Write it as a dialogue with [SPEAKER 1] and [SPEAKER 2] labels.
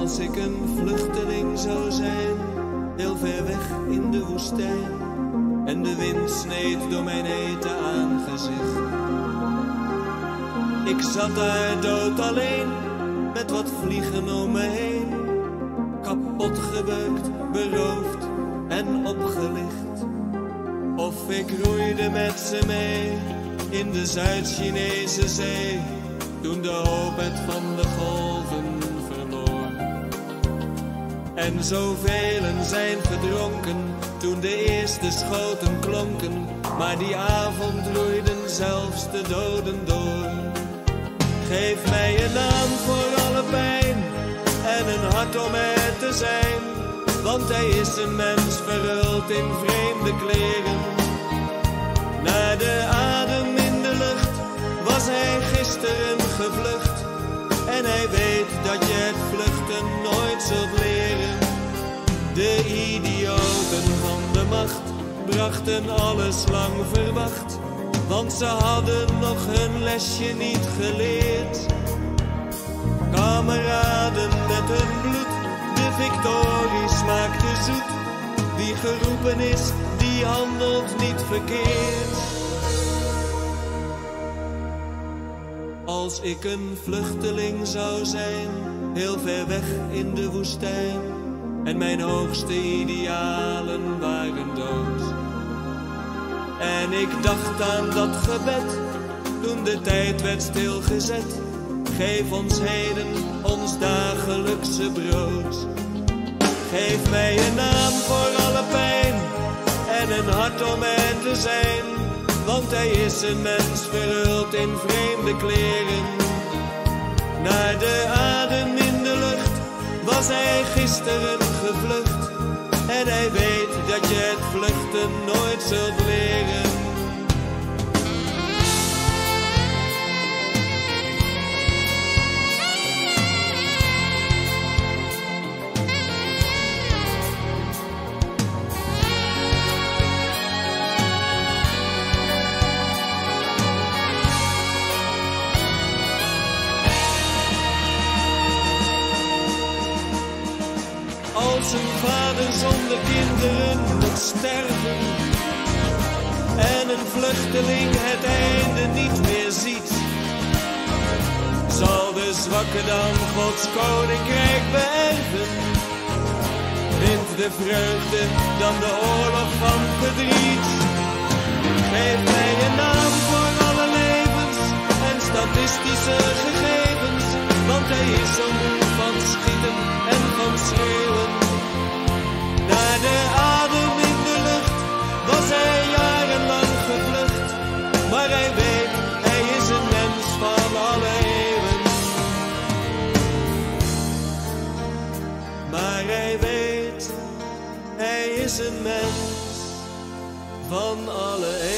[SPEAKER 1] Als ik een vluchteling zou zijn, heel ver weg in de woestijn, en de wind sneed door mijn hete aangezicht. Ik zat daar dood alleen, met wat vliegen om me heen, kapot gebeukt, beroofd en opgelicht. Of ik roeide met ze mee in de Zuid-Chinese zee, toen de hoop het van de golven verloor. En zoveel zijn verdronken toen de eerste schoten klonken, maar die avond roeiden zelfs de doden door. Geef mij een naam voor alle pijn en een hart om er te zijn, want hij is een mens verhuld in vreemde kleren. Naar de adem in de lucht was hij gisteren gevlucht, en hij weet dat je het vluchten nooit zult leren. De idioten van de macht brachten alles lang verwacht, want ze hadden nog hun lesje niet geleerd. Kameraden met hun bloed, de victorie smaakt te zoet. Wie geroepen is, die handelt niet verkeerd. Als ik een vluchteling zou zijn, heel ver weg in de woestijn, en mijn hoogste idealen waren dood. En ik dacht aan dat gebed, toen de tijd werd stilgezet. Geef ons heden ons dagelijkse brood. Geef mij een naam voor alle pijn en een hart om er te zijn, want hij is een mens verhuld in vreemde kleren. Naar de adem in de lucht was hij gisteren gevlucht, en hij weet dat je het vluchten nooit zult leren. Als een vader zonder kinderen moet sterven en een vluchteling het einde niet meer ziet, zal de zwakke dan Gods koninkrijk beërven. Wint de vreugde dan de oorlog van verdriet. Geef mij een naam voor alle levens en statistische gegevens, want hij is zo moe van schieten en van schreeuwen. Naar de adem in de lucht was hij jarenlang gevlucht, maar hij weet, hij is een mens van alle eeuwen. Maar hij weet, hij is een mens van alle eeuwen.